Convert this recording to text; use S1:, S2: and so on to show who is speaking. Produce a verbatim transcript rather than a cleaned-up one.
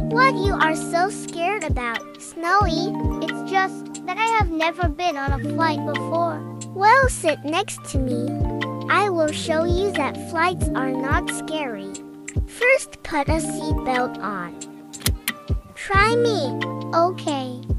S1: What you are so scared about, Snowy? It's just that I have never been on a flight before. Well, sit next to me. I will show you that flights are not scary. First, put a seatbelt on. Try me. Okay.